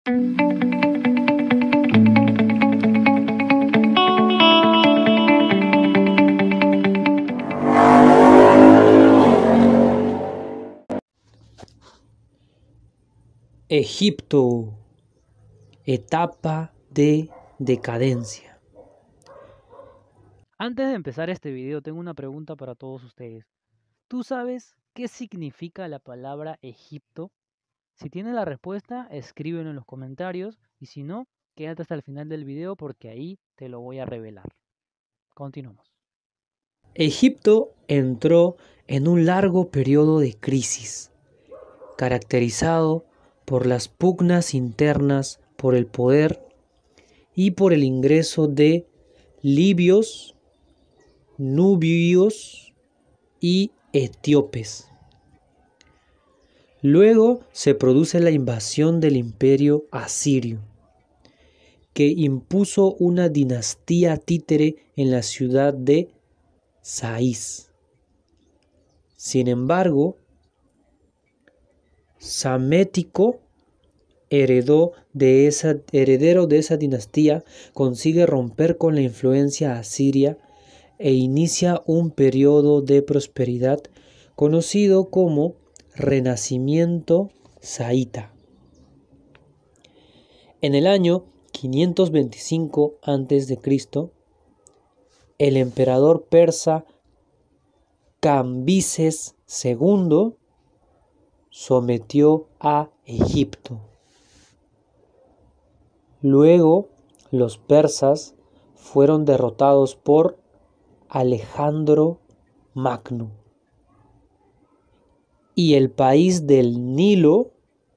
Egipto, etapa de decadencia. Antes de empezar este video tengo una pregunta para todos ustedes. ¿Tú sabes qué significa la palabra Egipto? Si tienes la respuesta, escríbelo en los comentarios y si no, quédate hasta el final del video porque ahí te lo voy a revelar. Continuamos. Egipto entró en un largo periodo de crisis, caracterizado por las pugnas internas por el poder y por el ingreso de libios, nubios y etíopes. Luego se produce la invasión del imperio asirio, que impuso una dinastía títere en la ciudad de Sais. Sin embargo, Psamético, heredero de esa dinastía, consigue romper con la influencia asiria e inicia un periodo de prosperidad conocido como Renacimiento Saíta. En el año 525 a.C., el emperador persa Cambises II sometió a Egipto. Luego, los persas fueron derrotados por Alejandro Magno y el país del Nilo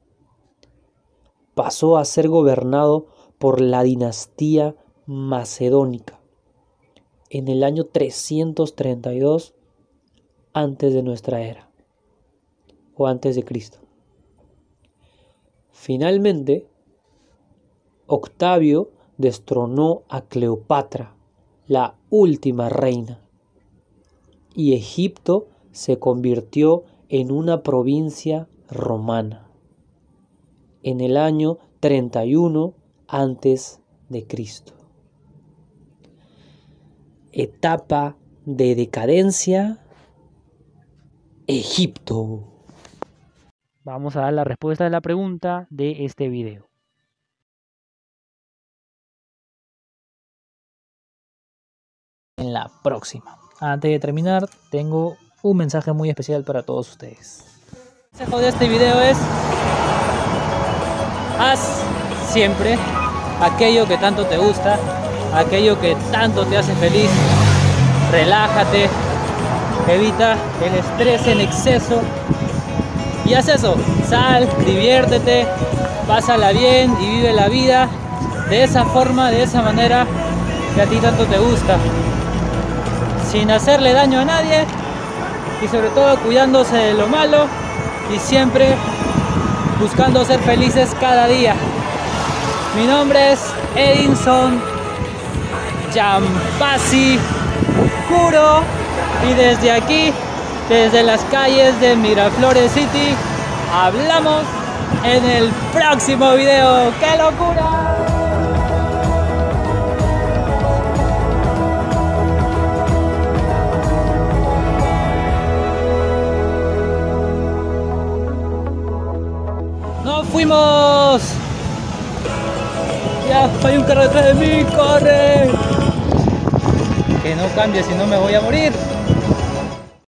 pasó a ser gobernado por la dinastía macedónica en el año 332 antes de nuestra era o antes de Cristo. Finalmente, Octavio destronó a Cleopatra, la última reina, y Egipto se convirtió en una provincia romana en el año 31 antes de Cristo. Etapa de decadencia, Egipto. Vamos a dar la respuesta a la pregunta de este video. En la próxima. Antes de terminar, tengo un mensaje muy especial para todos ustedes. El consejo de este video es: haz siempre aquello que tanto te gusta, aquello que tanto te hace feliz. Relájate, evita el estrés en exceso y haz eso. Sal, diviértete, pásala bien y vive la vida de esa forma, de esa manera que a ti tanto te gusta, sin hacerle daño a nadie y sobre todo cuidándose de lo malo y siempre buscando ser felices cada día. Mi nombre es Edinson Yampasi Curo y desde aquí, desde las calles de Miraflores City, hablamos en el próximo video. ¡Qué locura! ¡Nos fuimos! ¡Ya! ¡Hay un carro detrás de mí! ¡Corre! Que no cambie, si no me voy a morir.